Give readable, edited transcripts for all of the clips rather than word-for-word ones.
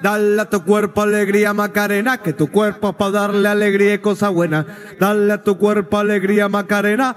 Dale a tu cuerpo alegría Macarena, que tu cuerpo es para darle alegría y cosa buena. Dale a tu cuerpo alegría Macarena,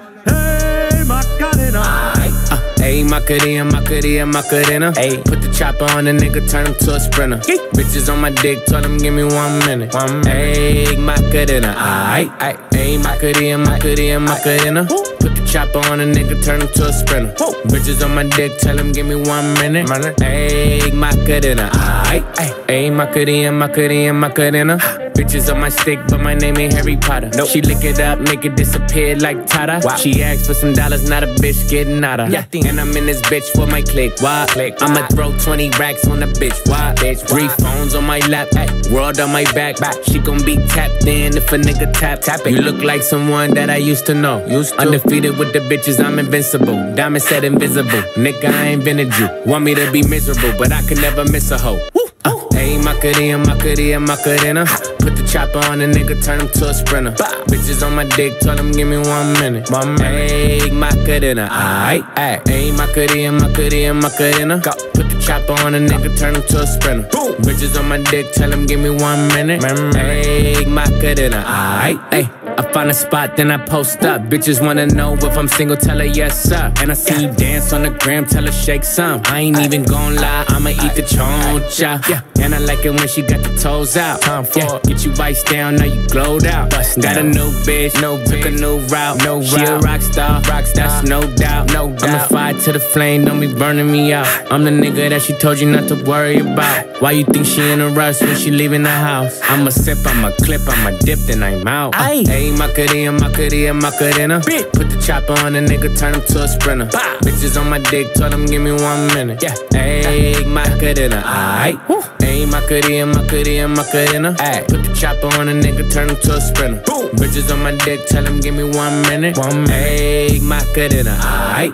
hey Macarena. Ayy, Macarena, Macarena, Macarena. Ayy, put the chopper on the nigga, turn him to a sprinter. Bitches on my dick, tell him give me 1 minute. Ayy, Macarena, aight, aight. Ayy, Macarena, Macarena, Macarena. Put the chopper on a nigga, turn him to a sprinter. Bitches on my dick, tell him give me 1 minute. Ayy, Macarena, aight, aight. Ayy, Macarena, Macarena, Macarena. Bitches on my stick, but my name ain't Harry Potter. Nope. She lick it up, make it disappear like Tata. Wow. She asked for some dollars, not a bitch getting out of. Yeah. And I'm in this bitch for my click. Why? I'ma throw 20 racks on a bitch. Why? 3 phones on my lap, world on my back. She gon' be tapped in if a nigga tap it. You look like someone that I used to know. Undefeated with the bitches, I'm invincible. Diamond said invisible. Nigga, I invented you. Want me to be miserable, but I can never miss a hoe. Ayy, Macarena, Macarena, Macarena. Put the chopper on a nigga, turn him to a sprinter. Bitches on my dick, tell him give me 1 minute. Ayy, Macarena, aight, aight. Ayy, Macarena, Macarena, Macarena. Put the chopper on a nigga, turn him to a sprinter. Bitches on my dick, tell him give me 1 minute. Ayy, Macarena, aight, aight. I find a spot, then I post up. Bitches wanna know if I'm single, tell her yes, sir. And I see you dance on the gram, tell her shake some. I ain't even gon' lie, I'ma eat the choncha. And I like it when she got the toes out. Get you iced down, now you glowed out. Got a new bitch, took a new route. She a rock star, that's no doubt. I'm a fire to the flame, don't be burning me out. I'm the nigga that she told you not to worry about. Why you think she in a rush when she leaving the house? I'ma sip, I'ma clip, I'ma dip, then I'm out. Ayy, Macarena, Macarena, Macarena. Put the chopper on a nigga, turn him to a sprinter. Bitches on my dick, told him give me 1 minute. Ayy, Macarena, aight. Ayy, Macarena, Macarena, Macarena. Put the chopper on a nigga, turn him to a sprinter. Bitches on my dick, tell him give me 1 minute. Ayy, Macarena, aight.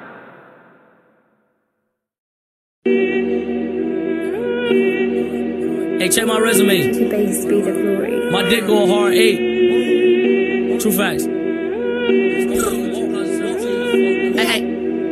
Hey, check my resume. Speed of glory. My dick go hard 8. True facts. Hey.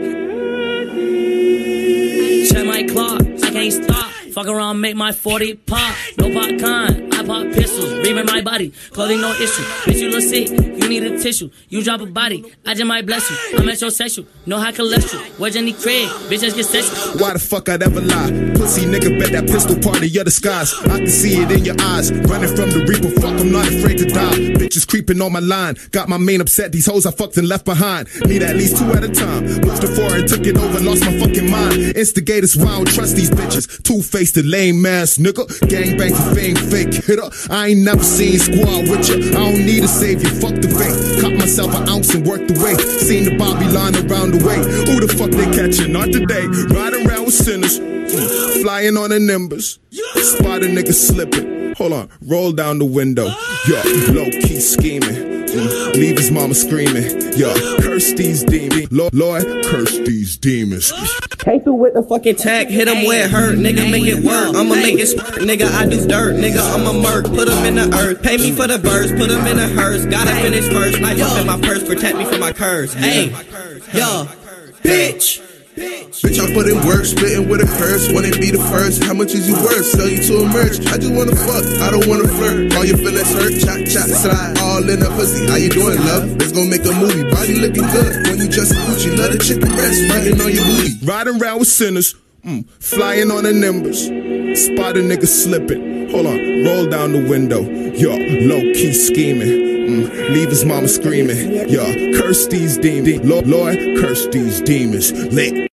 Check my clock. I can't stop. Fuck around, make my 40 pop. No popcorn, I pop pistols. Breathing my body, clothing no issue. Bitch, you look sick, you need a tissue. You drop a body, I just might bless you. I'm metrosexual, no high cholesterol. Where's Jenny Craig? Bitch, just get sexual. Why the fuck I'd ever lie? Pussy nigga, bet that pistol part of your disguise. I can see it in your eyes. Running from the reaper, fuck, I'm not afraid to die. Bitches creeping on my line. Got my main upset, these hoes I fucked and left behind. Need at least 2 at a time. Moved to 4 and took it over, lost my fucking mind. Instigators, why I don't trust these bitches. Two-faced and lame ass nigga. Gangbang for fame, fake hitter. I ain't never seen squad with ya. I don't need a savior, fuck the fake. Caught myself an ounce and worked the weight. Seen the Bobby line around the way. Who the fuck they catching? Not today. Riding around with sinners. Flying on the nimbus. Spot a nigga slipping. Hold on, roll down the window. Yo, low-key scheming. Leave his mama screaming. Yo, curse these demons. Lord, curse these demons. Came through with the fucking tag, hit him where it hurt, nigga, make it work. I'ma make it spurt, nigga, I do dirt, nigga, I'ma murk. Put him in the earth, pay me for the birds, put him in a hearse. Gotta finish first, knife up in my purse, protect me from my curse. Hey, yo, bitch. Bitch, I put in work, spitting with a curse. Wanna be the first, how much is you worth? Sell you to a merch, I just wanna fuck, I don't wanna flirt. All your feelings hurt, chop, chop, slide. All in the pussy, how you doing, love? Let's go make a movie, body looking good. When you just Gucci, love the chicken breast, riding on your booty. Riding around with sinners, flying on the nimbus. Spot a nigga slipping, hold on, roll down the window. Yo, low-key scheming. Leave his mama screaming. Yo, curse these demons. Lord, curse these demons. Lit.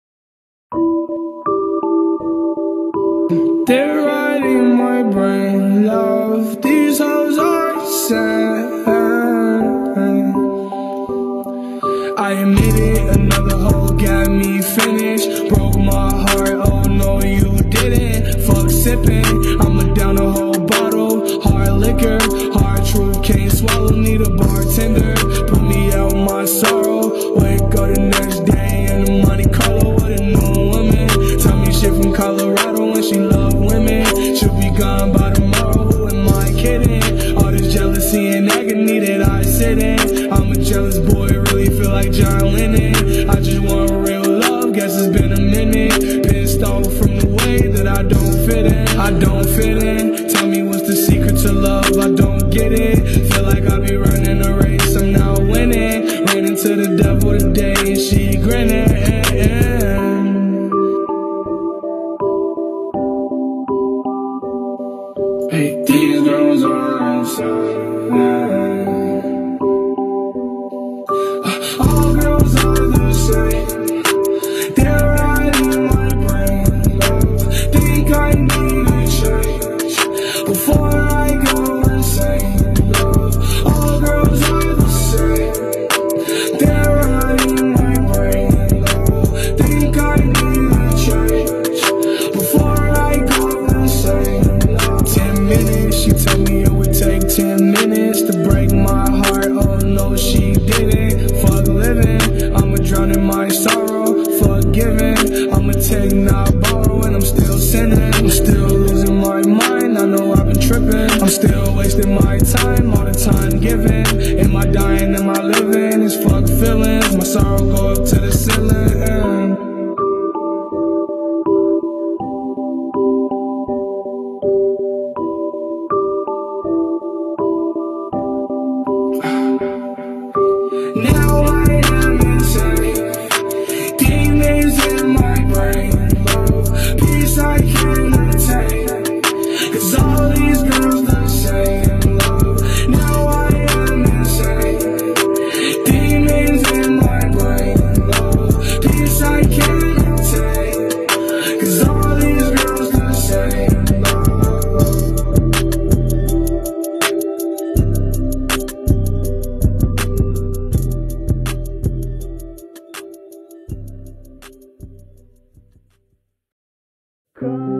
They're riding my brain, love. These hoes are sad. I admit it, another hoe got me finished. Broke my heart, oh no you didn't. Fuck sipping, I'ma down a whole bottle. Hard liquor, hard truth, can't swallow. Need a bartender, put me out my sorrow. Wake up the next day and the money color with a new woman. Tell me shit from Colorado and she love women. She'll be gone by tomorrow, who am I kidding? All this jealousy and agony that I sit in. I'm a jealous boy, really feel like John Lennon. I just want real love, guess it's been a minute. Pissed off from the way that I don't fit in. I don't fit beg, not borrow, and I'm still sinning. I'm still losing my mind, I know I've been tripping. I'm still wasting my time, all the time given. Am I dying, am I living? It's fuck feelings, my sorrow go up to the ceiling. Now I am insane, demons in my brain, love, peace I can't attain, 'cause all these girls the same, love. Now I am insane, demons in my brain, love, peace I can't attain, 'cause all these girls the same, love. Come.